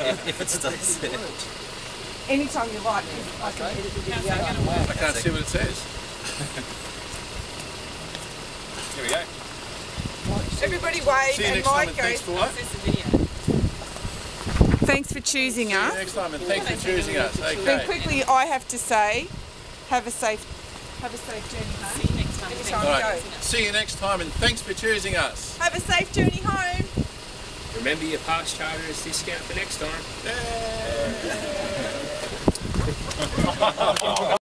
if it stays there. Anytime you like, I can edit the video. I can't see what it says. Here we go. Everybody wave See you and next time, Mike and thanks goes, for what? thanks for choosing See you us. next time, and thanks for choosing us. Then Okay. quickly I have to say, have a safe journey home. See you next time. Every Thank time All you right. go. See you next time, and thanks for choosing us. Have a safe journey home. Remember your Parks Charters discount for next time. Yay.